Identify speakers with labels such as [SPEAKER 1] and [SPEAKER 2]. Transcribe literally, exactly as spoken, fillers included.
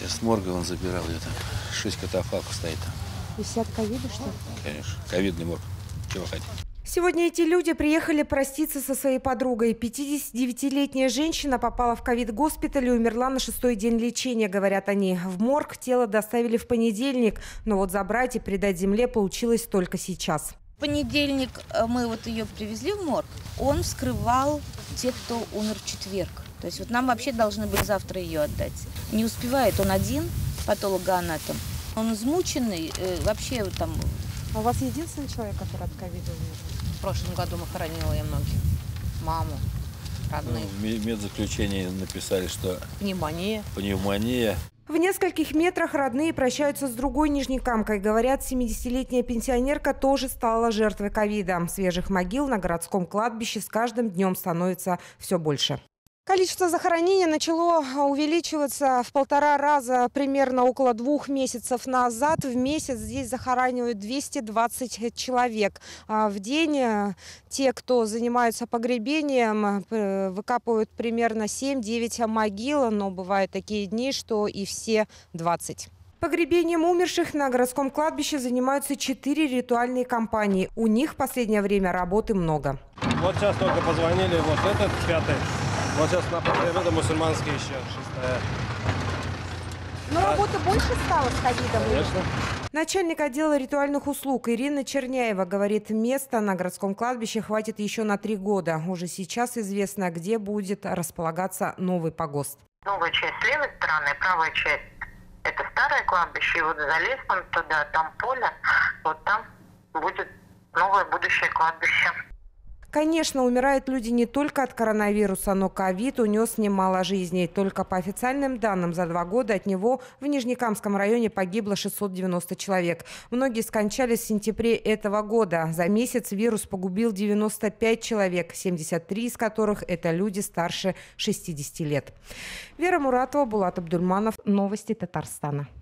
[SPEAKER 1] Сейчас с морга он забирал ее там. Шесть катафалков стоит там.
[SPEAKER 2] Висят ковиды, что ли?
[SPEAKER 1] Конечно. Ковидный морг. Чего хотите?
[SPEAKER 2] Сегодня эти люди приехали проститься со своей подругой. пятидесятидевятилетняя женщина попала в ковид-госпиталь и умерла на шестой день лечения, говорят они. В морг тело доставили в понедельник, но вот забрать и предать земле получилось только сейчас.
[SPEAKER 3] В понедельник мы вот ее привезли в морг. Он вскрывал тех, кто умер в четверг. То есть вот нам вообще должны были завтра ее отдать. Не успевает, он один, патологоанатом. Он измученный, вообще там...
[SPEAKER 2] А у вас единственный человек, который от ковида умер?
[SPEAKER 4] В прошлом году мы хоронила я многих. Маму, родных.
[SPEAKER 1] Ну, в медзаключении написали, что...
[SPEAKER 4] Пневмония.
[SPEAKER 1] Пневмония.
[SPEAKER 2] В нескольких метрах родные прощаются с другой нижнекамкой. Говорят, семидесятилетняя пенсионерка тоже стала жертвой ковида. Свежих могил на городском кладбище с каждым днем становится все больше. Количество захоронений начало увеличиваться в полтора раза примерно около двух месяцев назад. В месяц здесь захоранивают двести двадцать человек. В день те, кто занимаются погребением, выкапывают примерно семь-девять могил, но бывают такие дни, что и все двадцать. Погребением умерших на городском кладбище занимаются четыре ритуальные компании. У них в последнее время работы много.
[SPEAKER 5] Вот сейчас только позвонили, вот этот пятый. Вот сейчас на погребе мусульманские еще шестая.
[SPEAKER 2] Но работы больше стало с ковидом?
[SPEAKER 5] Конечно.
[SPEAKER 2] Начальник отдела ритуальных услуг Ирина Черняева говорит, места на городском кладбище хватит еще на три года. Уже сейчас известно, где будет располагаться новый погост.
[SPEAKER 6] Новая часть с левой стороны, правая часть – это старое кладбище. И вот за лесом туда, там поле, вот там будет новое будущее кладбище.
[SPEAKER 2] Конечно, умирают люди не только от коронавируса, но ковид унес немало жизней. Только по официальным данным за два года от него в Нижнекамском районе погибло шестьсот девяносто человек. Многие скончались в сентябре этого года. За месяц вирус погубил девяносто пять человек, семьдесят три из которых это люди старше шестидесяти лет. Вера Муратова, Булат Абдульманов. Новости Татарстана.